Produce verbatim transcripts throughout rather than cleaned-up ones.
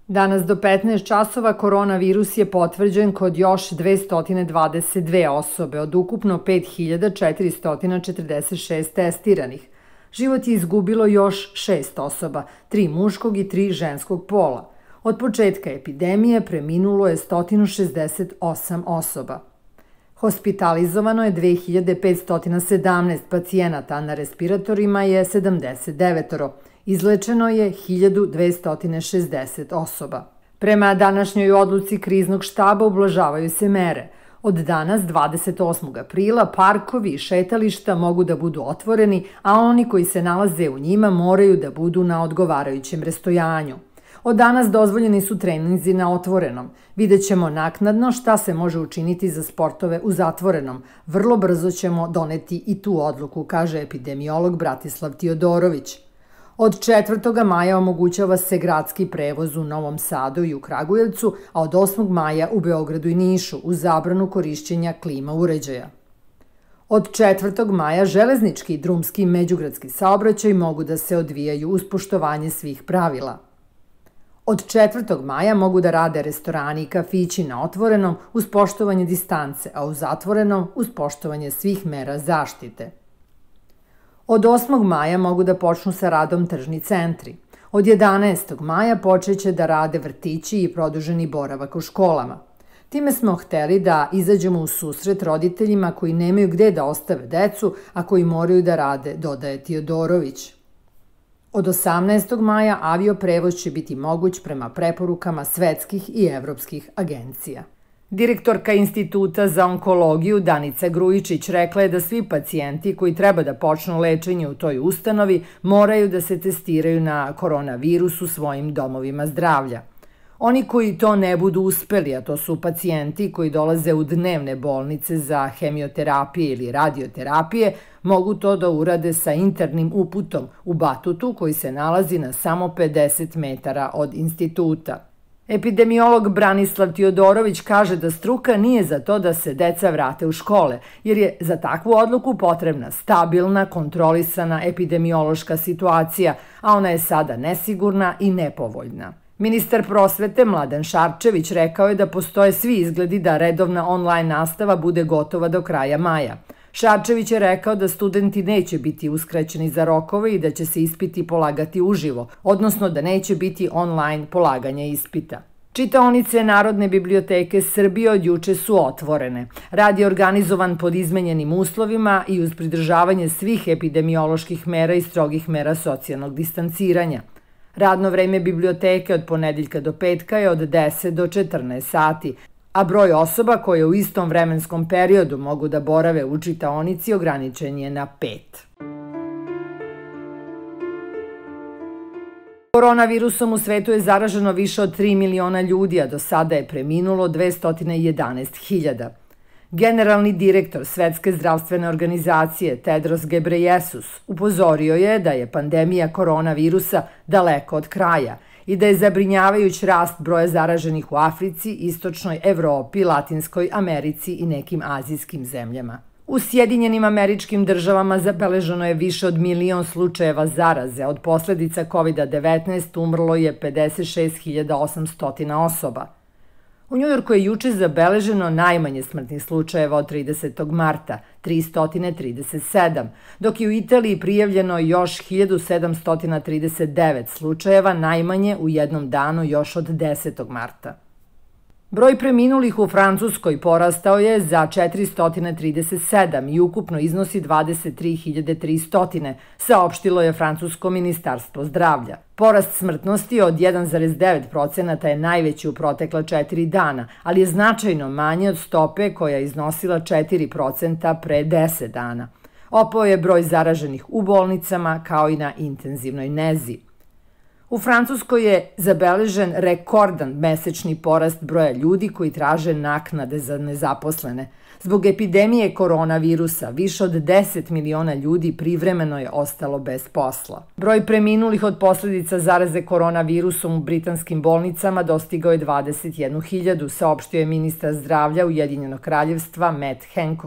Danas do petnaest časova koronavirus je potvrđen kod još dvesta dvadeset dve osobe od ukupno pet hiljada četiristo četrdeset šest testiranih. Život je izgubilo još šest osoba, tri muškog i tri ženskog pola. Od početka epidemije preminulo je sto šezdeset osam osoba. Hospitalizovano je dve hiljade petsto sedamnaest pacijenata, a na respiratorima je sedamdeset devet. Izlečeno je hiljadu dvesta šezdeset osoba. Prema današnjoj odluci kriznog štaba ublažavaju se mere. Od danas, dvadeset osmog aprila, parkovi i šetališta mogu da budu otvoreni, a oni koji se nalaze u njima moraju da budu na odgovarajućem rastojanju. Od danas dozvoljeni su treninzi na otvorenom. Vidjet ćemo naknadno šta se može učiniti za sportove u zatvorenom. Vrlo brzo ćemo doneti i tu odluku, kaže epidemiolog Bratislav Tiodorović. Od četvrtog maja omogućava se gradski prevoz u Novom Sadu i u Kragujevcu, a od osmog maja u Beogradu i Nišu uz zabranu korišćenja klima uređaja. Od četvrtog maja železnički i drumski i međugradski saobraćaj mogu da se odvijaju uz poštovanje svih pravila. Od četvrtog maja mogu da rade restorani i kafići na otvorenom uz poštovanje distance, a u zatvorenom uz poštovanje svih mera zaštite. Od osmog maja mogu da počnu sa radom tržni centri. Od jedanaestog maja počeće da rade vrtići i produženi boravak u školama. Time smo hteli da izađemo u susret roditeljima koji nemaju gde da ostave decu, a koji moraju da rade, dodaje Tiodorović. Od osamnaestog maja avioprevoz će biti moguć prema preporukama svetskih i evropskih agencija. Direktorka Instituta za onkologiju Danica Grujičić rekla je da svi pacijenti koji treba da počnu lečenje u toj ustanovi moraju da se testiraju na koronavirus u svojim domovima zdravlja. Oni koji to ne budu uspeli, a to su pacijenti koji dolaze u dnevne bolnice za hemioterapije ili radioterapije, mogu to da urade sa internim uputom u Batutu koji se nalazi na samo pedeset metara od instituta. Epidemiolog Branislav Tiodorović kaže da struka nije za to da se deca vrate u škole, jer je za takvu odluku potrebna stabilna, kontrolisana epidemiološka situacija, a ona je sada nesigurna i nepovoljna. Ministar prosvete Mladen Šarčević rekao je da postoje svi izgledi da redovna online nastava bude gotova do kraja maja. Šarčević je rekao da studenti neće biti uskraćeni za rokove i da će se ispiti polagati uživo, odnosno da neće biti online polaganje ispita. Čitaonice Narodne biblioteke Srbije od juče su otvorene. Rad je organizovan pod izmenjenim uslovima i uz pridržavanje svih epidemioloških mera i strogih mera socijalnog distanciranja. Radno vreme biblioteke od ponedeljka do petka je od deset do četrnaest sati, a broj osoba koje u istom vremenskom periodu mogu da borave u čitaonici ograničen je na pet. Koronavirusom u svetu je zaraženo više od tri miliona ljudi, a do sada je preminulo dvesta jedanaest hiljada. Generalni direktor Svetske zdravstvene organizacije Tedros Gebreyesus upozorio je da je pandemija koronavirusa daleko od kraja i da je zabrinjavajuć rast broja zaraženih u Africi, Istočnoj Evropi, Latinskoj Americi i nekim azijskim zemljama. U Sjedinjenim Američkim Državama zabeleženo je više od milion slučajeva zaraze. Od posledica kovid devetnaest umrlo je pedeset šest hiljada osamsto osoba. U Njujorku je juče zabeleženo najmanje smrtnih slučajeva od tridesetog marta, tristo trideset sedam, dok je u Italiji prijavljeno još hiljadu sedamsto trideset devet slučajeva, najmanje u jednom danu još od desetog marta. Broj preminulih u Francuskoj porastao je za četiristo trideset sedam i ukupno iznosi dvadeset tri hiljade tristo, saopštilo je Francusko ministarstvo zdravlja. Porast smrtnosti od jedan zarez devet procenata je najveći u protekla četiri dana, ali je značajno manje od stope koja je iznosila četiri procenta pre deset dana. Opao je broj zaraženih u bolnicama kao i na intenzivnoj nezi. U Francuskoj je zabeležen rekordan mesečni porast broja ljudi koji traže naknade za nezaposlene. Zbog epidemije koronavirusa više od deset miliona ljudi privremeno je ostalo bez posla. Broj preminulih od posledica zaraze koronavirusom u britanskim bolnicama dostigao je dvadeset jednu hiljadu, saopštio je ministar zdravlja Ujedinjenog kraljevstva Matt Hancock.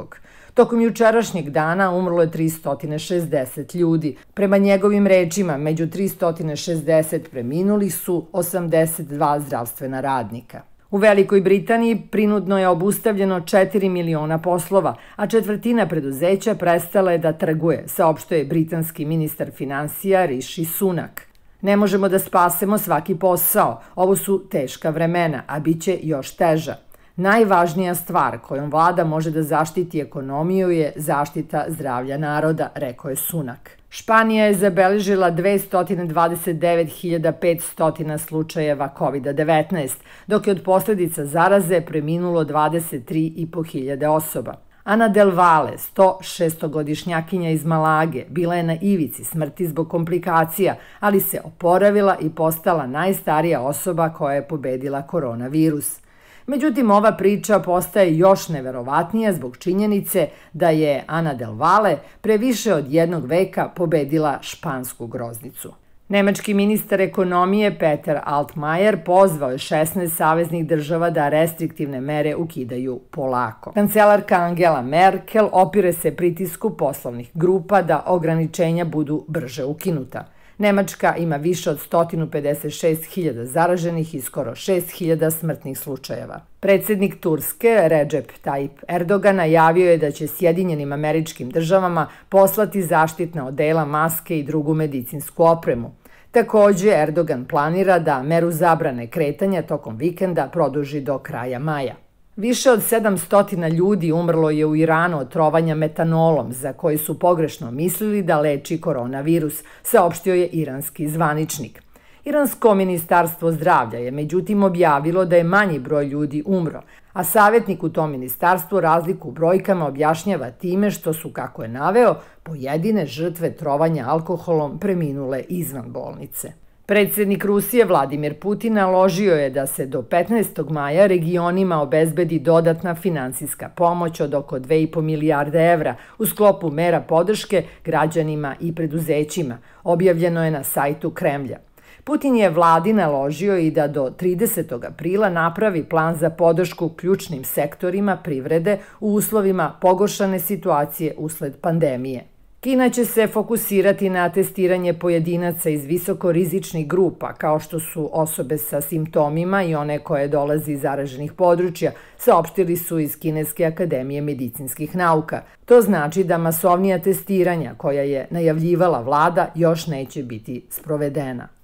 Tokom jučerašnjeg dana umrlo je tristo šezdeset ljudi. Prema njegovim rečima, među tristo šezdeset preminulih su osamdeset dva zdravstvena radnika. U Velikoj Britaniji prinudno je obustavljeno četiri miliona poslova, a četvrtina preduzeća prestala je da trguje, saopštuje britanski ministar finansija Rishi Sunak. Ne možemo da spasemo svaki posao, ovo su teška vremena, a bit će još teža. Najvažnija stvar kojom vlada može da zaštiti ekonomiju je zaštita zdravlja naroda, rekao je Sunak. Španija je zabeležila dvesta dvadeset devet hiljada petsto slučajeva kovid devetnaest, dok je od posledica zaraze preminulo dvadeset tri i po hiljade osoba. Ana Del Valle, sto šestogodišnjakinja iz Malage, bila je na ivici smrti zbog komplikacija, ali se oporavila i postala najstarija osoba koja je pobedila koronavirus. Međutim, ova priča postaje još neverovatnija zbog činjenice da je Ana Del Valle pre više od jednog veka pobedila špansku groznicu. Nemački ministar ekonomije Peter Altmaier pozvao je šesnaest saveznih država da restriktivne mere ukidaju polako. Kancelarka Angela Merkel opire se pritisku poslovnih grupa da ograničenja budu brže ukinuta. Nemačka ima više od sto pedeset šest hiljada zaraženih i skoro šest hiljada smrtnih slučajeva. Predsednik Turske Recep Tayyip Erdogan najavio je da će Sjedinjenim Američkim Državama poslati zaštitna odela, maske i drugu medicinsku opremu. Takođe, Erdogan planira da meru zabrane kretanja tokom vikenda produži do kraja maja. Više od sedamsto ljudi umrlo je u Iranu od trovanja metanolom, za koji su pogrešno mislili da leči koronavirus, saopštio je iranski zvaničnik. Iransko ministarstvo zdravlja je međutim objavilo da je manji broj ljudi umro, a savjetnik u tom ministarstvu razliku u brojkama objašnjava time što su, kako je naveo, pojedine žrtve trovanja alkoholom preminule izvan bolnice. Predsednik Rusije Vladimir Putin naložio je da se do petnaestog maja regionima obezbedi dodatna finansijska pomoć od oko dve i po milijarde evra u sklopu mera podrške građanima i preduzećima, objavljeno je na sajtu Kremlja. Putin je vladi naložio i da do tridesetog aprila napravi plan za podršku ključnim sektorima privrede u uslovima pogoršane situacije usled pandemije. Kina će se fokusirati na testiranje pojedinaca iz visokorizičnih grupa, kao što su osobe sa simptomima i one koje dolaze iz zaraženih područja, saopštili su iz Kineske akademije medicinskih nauka. To znači da masovnija testiranja koja je najavljivala vlada još neće biti sprovedena.